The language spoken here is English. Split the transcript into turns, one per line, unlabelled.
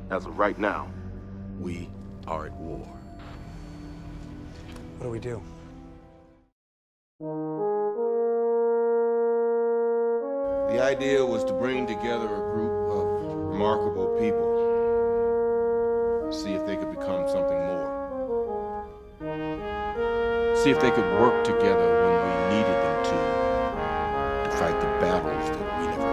As of right now,
We are at war.
What do we do?
The idea was to bring together a group of remarkable people, see if they could become something more. See if they could work together when we needed them to fight the battles that we never